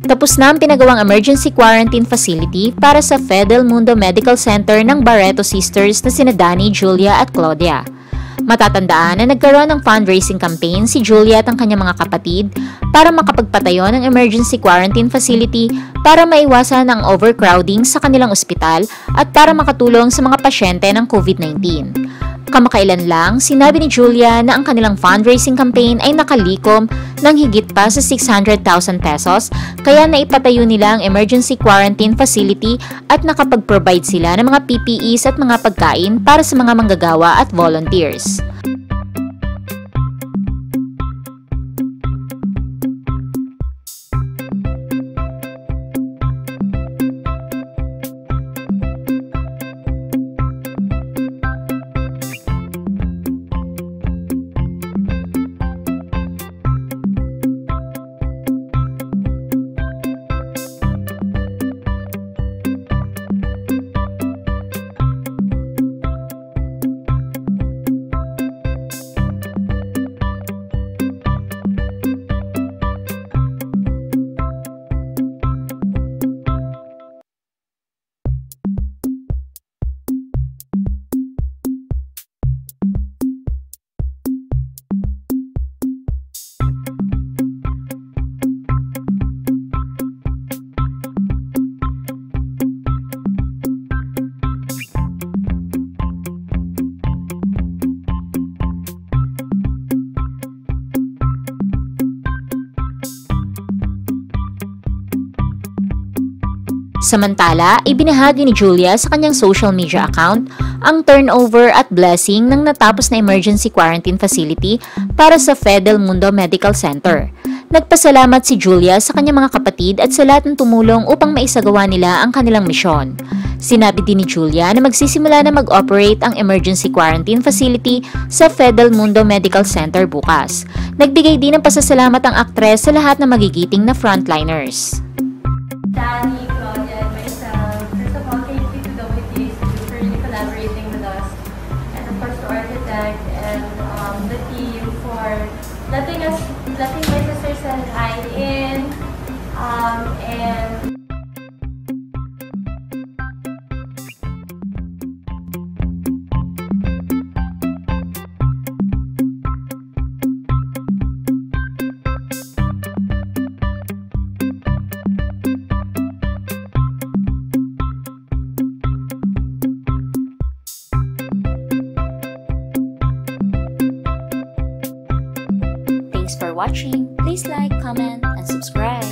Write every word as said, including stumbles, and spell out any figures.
Tapos na ang pinagawang emergency quarantine facility para sa Fidel Mundo Medical Center ng Barreto Sisters na sina Danny, Julia at Claudia. Matatandaan na nagkaroon ng fundraising campaign si Julia at ang kanyang mga kapatid para makapagpatayo ng emergency quarantine facility para maiwasan ang overcrowding sa kanilang ospital at para makatulong sa mga pasyente ng COVID nineteen. Kamakailan lang, sinabi ni Julia na ang kanilang fundraising campaign ay nakalikom ng higit pa sa six hundred thousand pesos, kaya naipatayo nila ang emergency quarantine facility at nakapag-provide sila ng mga P P Es at mga pagkain para sa mga manggagawa at volunteers. Samantala, ibinahagi ni Julia sa kanyang social media account ang turnover at blessing ng natapos na emergency quarantine facility para sa Fidel Mundo Medical Center. Nagpasalamat si Julia sa kanyang mga kapatid at sa lahat ng tumulong upang maisagawa nila ang kanilang misyon. Sinabi din ni Julia na magsisimula na mag-operate ang emergency quarantine facility sa Fidel Mundo Medical Center bukas. Nagbigay din ng pasasalamat ang aktres sa lahat ng magigiting na frontliners. Danny, Claudia, and myself, first of all, thank you to W T A C for really collaborating with us, and of course to Architect and um, the team for letting us, letting my sisters and I in, um, and Thanks for watching. Please like, comment, and subscribe.